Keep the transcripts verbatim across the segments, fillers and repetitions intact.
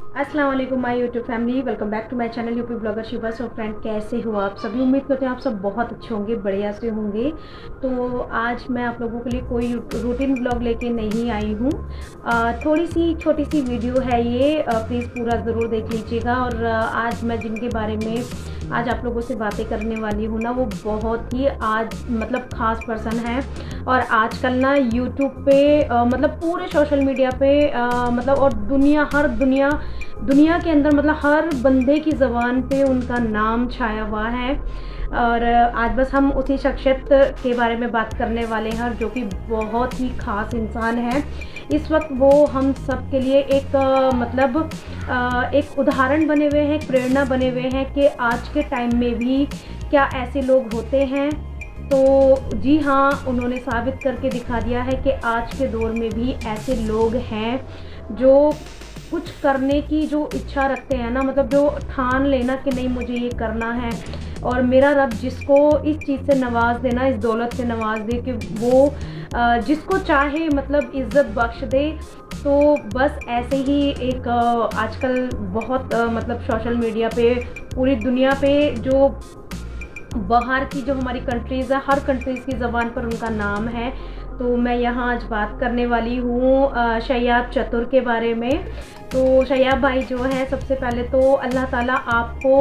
अस्सलाम वालेकुम my YouTube family, welcome back to my channel UP blogger Shiva. So friend, कैसे हो आप सभी? उम्मीद करते हैं आप सब बहुत अच्छे होंगे, बढ़िया से होंगे। तो आज मैं आप लोगों के लिए कोई रूटीन ब्लॉग लेके नहीं आई हूँ। थोड़ी सी छोटी सी वीडियो है ये, प्लीज़ पूरा ज़रूर देख लीजिएगा। और आ, आज मैं जिनके बारे में आज आप लोगों से बातें करने वाली हूँ ना, वो बहुत ही आज मतलब ख़ास पर्सन है। और आजकल ना यूट्यूब पे आ, मतलब पूरे सोशल मीडिया पे आ, मतलब और दुनिया हर दुनिया दुनिया के अंदर मतलब हर बंदे की ज़बान पे उनका नाम छाया हुआ है। और आज बस हम उसी शख्सियत के बारे में बात करने वाले हैं, जो कि बहुत ही ख़ास इंसान है। इस वक्त वो हम सब के लिए एक आ, मतलब आ, एक उदाहरण बने हुए हैं, एक प्रेरणा बने हुए हैं कि आज के टाइम में भी क्या ऐसे लोग होते हैं। तो जी हाँ, उन्होंने साबित करके दिखा दिया है कि आज के दौर में भी ऐसे लोग हैं जो कुछ करने की जो इच्छा रखते हैं ना, मतलब जो ठान लेना कि नहीं मुझे ये करना है। और मेरा रब जिसको इस चीज़ से नवाज देना, इस दौलत से नवाज दे कि वो जिसको चाहे मतलब इज़्ज़त बख्श दे। तो बस ऐसे ही एक आजकल बहुत मतलब सोशल मीडिया पे पूरी दुनिया पे जो बाहर की जो हमारी कंट्रीज़ है, हर कंट्रीज़ की ज़बान पर उनका नाम है। तो मैं यहाँ आज बात करने वाली हूँ शयाब चतुर के बारे में। तो शयाब भाई जो है, सबसे पहले तो अल्लाह ताला आपको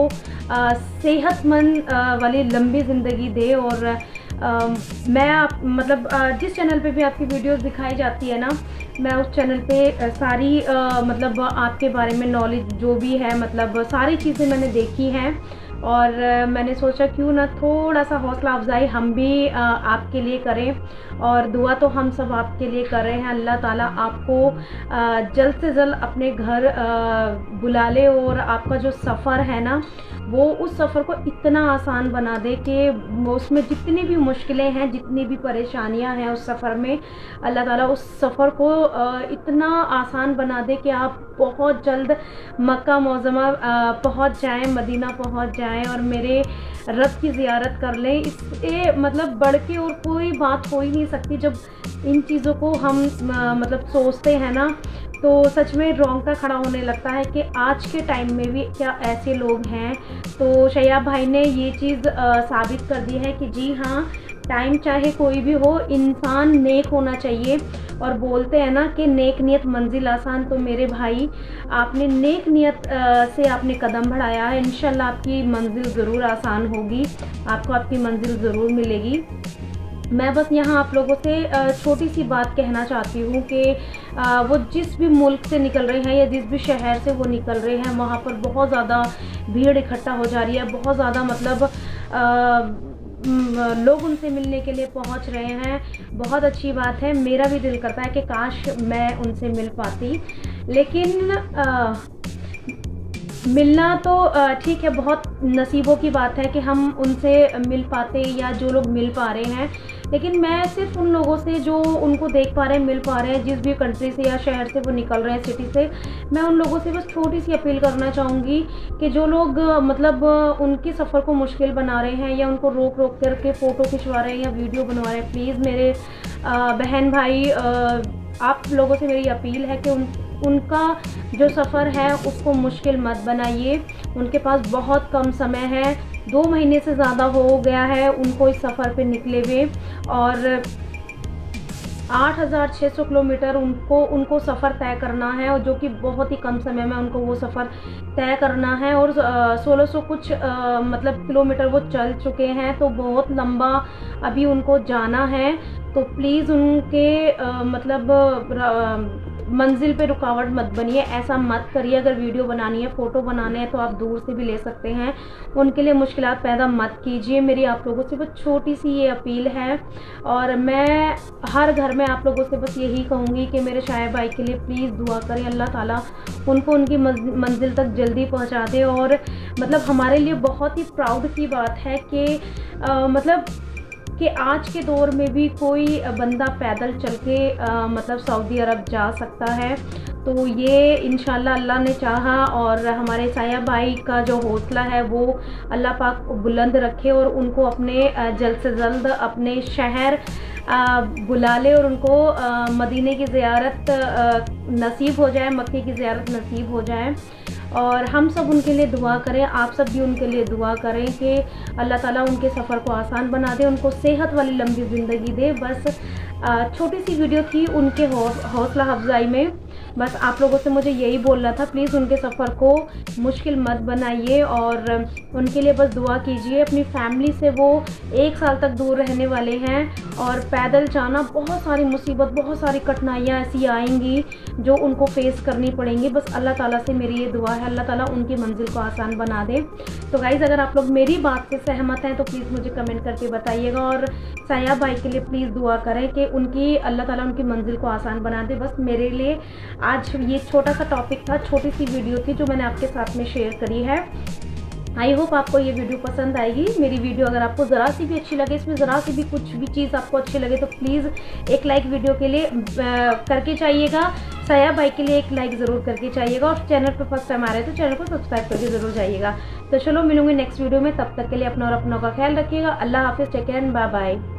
सेहतमंद वाली लंबी ज़िंदगी दे। और आ, मैं आप मतलब आ, जिस चैनल पे भी आपकी वीडियोस दिखाई जाती है ना, मैं उस चैनल पे सारी आ, मतलब आपके बारे में नॉलेज जो भी है, मतलब सारी चीज़ें मैंने देखी हैं। और मैंने सोचा क्यों ना थोड़ा सा हौसला अफजाई हम भी आ, आपके लिए करें। और दुआ तो हम सब आपके लिए कर रहे हैं। अल्लाह ताला आपको आ, जल्द से जल्द अपने घर आ, बुला ले, और आपका जो सफ़र है ना, वो उस सफ़र को इतना आसान बना दे कि उसमें जितनी भी मुश्किलें हैं, जितनी भी परेशानियां हैं उस सफ़र में, अल्लाह ताला उस सफ़र को इतना आसान बना दे कि आप बहुत जल्द मक्का मुअज़्ज़मा पहुंच जाएं, मदीना पहुंच जाएं और मेरे रब की ज़ियारत कर लें। इससे मतलब बढ़ के और कोई बात हो ही नहीं सकती। जब इन चीज़ों को हम मतलब सोचते हैं ना, तो सच में रोंगटा खड़ा होने लगता है कि आज के टाइम में भी क्या ऐसे लोग हैं। तो शयाब भाई ने ये चीज़ साबित कर दी है कि जी हाँ, टाइम चाहे कोई भी हो, इंसान नेक होना चाहिए। और बोलते हैं ना कि नेक नियत मंजिल आसान। तो मेरे भाई, आपने नेक नियत से आपने कदम बढ़ाया है, इंशाल्लाह आपकी मंजिल ज़रूर आसान होगी, आपको आपकी मंजिल ज़रूर मिलेगी। मैं बस यहाँ आप लोगों से छोटी सी बात कहना चाहती हूँ कि वो जिस भी मुल्क से निकल रहे हैं या जिस भी शहर से वो निकल रहे हैं, वहाँ पर बहुत ज़्यादा भीड़ इकट्ठा हो जा रही है, बहुत ज़्यादा मतलब आ, लोग उनसे मिलने के लिए पहुंच रहे हैं। बहुत अच्छी बात है, मेरा भी दिल करता है कि काश मैं उनसे मिल पाती। लेकिन आ, मिलना तो ठीक है, बहुत नसीबों की बात है कि हम उनसे मिल पाते या जो लोग मिल पा रहे हैं। लेकिन मैं सिर्फ उन लोगों से जो उनको देख पा रहे हैं, मिल पा रहे हैं, जिस भी कंट्री से या शहर से वो निकल रहे हैं, सिटी से, मैं उन लोगों से बस छोटी सी अपील करना चाहूँगी कि जो लोग मतलब उनके सफ़र को मुश्किल बना रहे हैं या उनको रोक रोक करके फ़ोटो खिंचवा रहे हैं या वीडियो बनवा रहे हैं, प्लीज़ मेरे आ, बहन भाई, आ, आप लोगों से मेरी अपील है कि उन उनका जो सफ़र है उसको मुश्किल मत बनाइए। उनके पास बहुत कम समय है, दो महीने से ज़्यादा हो गया है उनको इस सफ़र पे निकले हुए। और आठ हज़ार छः सौ किलोमीटर उनको उनको सफ़र तय करना है, और जो कि बहुत ही कम समय में उनको वो सफ़र तय करना है। और सोलह सौ कुछ आ, मतलब किलोमीटर वो चल चुके हैं, तो बहुत लंबा अभी उनको जाना है। तो प्लीज़ उनके आ, मतलब आ, मंजिल पे रुकावट मत बनिए, ऐसा मत करिए। अगर वीडियो बनानी है, फ़ोटो बनाने हैं, तो आप दूर से भी ले सकते हैं, उनके लिए मुश्किलात पैदा मत कीजिए। मेरी आप लोगों से बस छोटी सी ये अपील है। और मैं हर घर में आप लोगों से बस यही कहूँगी कि मेरे शायब भाई के लिए प्लीज़ दुआ करें, अल्लाह ताला उनको उनकी मंजिल तक जल्दी पहुँचा दे। और मतलब हमारे लिए बहुत ही प्राउड की बात है कि आ, मतलब कि आज के दौर में भी कोई बंदा पैदल चल के आ, मतलब सऊदी अरब जा सकता है। तो ये इंशाल्लाह अल्लाह ने चाहा और हमारे साया भाई का जो हौसला है वो अल्लाह पाक बुलंद रखे और उनको अपने जल्द से जल्द अपने शहर बुला ले और उनको मदीने की ज़ियारत नसीब हो जाए, मक्के की ज़ियारत नसीब हो जाए। और हम सब उनके लिए दुआ करें, आप सब भी उनके लिए दुआ करें कि अल्लाह ताला उनके सफ़र को आसान बना दे, उनको सेहत वाली लंबी ज़िंदगी दे। बस छोटी सी वीडियो थी उनके हौसला अफजाई में, बस आप लोगों से मुझे यही बोलना था। प्लीज़ उनके सफ़र को मुश्किल मत बनाइए और उनके लिए बस दुआ कीजिए। अपनी फैमिली से वो एक साल तक दूर रहने वाले हैं और पैदल जाना, बहुत सारी मुसीबत, बहुत सारी कठिनाइयाँ ऐसी आएंगी जो उनको फेस करनी पड़ेंगी। बस अल्लाह ताला से मेरी ये दुआ है, अल्लाह ताला उनकी मंजिल को आसान बना दे। तो गाइज़, अगर आप लोग मेरी बात से सहमत हैं तो प्लीज़ मुझे कमेंट करके बताइएगा और साया भाई के लिए प्लीज़ दुआ करें कि उनकी अल्लाह ताला उनकी मंजिल को आसान बना दे। बस मेरे लिए आज ये छोटा सा टॉपिक था, छोटी सी वीडियो थी जो मैंने आपके साथ में शेयर करी है। आई होप आपको ये वीडियो पसंद आएगी। मेरी वीडियो अगर आपको ज़रा सी भी अच्छी लगे, इसमें ज़रा सी भी कुछ भी चीज़ आपको अच्छी लगे तो प्लीज़ एक लाइक वीडियो के लिए करके चाहिएगा। साया भाई के लिए एक लाइक ज़रूर करके चाहिएगा और चैनल पर फर्स्ट टाइम आ रहे हैं तो चैनल को सब्सक्राइब करके ज़रूर जाइएगा। तो चलो मिलूंगी नेक्स्ट वीडियो में, तब तक के लिए अपना और अपनों का ख्याल रखिएगा। अल्लाह हाफिज़, टेक केयर, बाय बाय।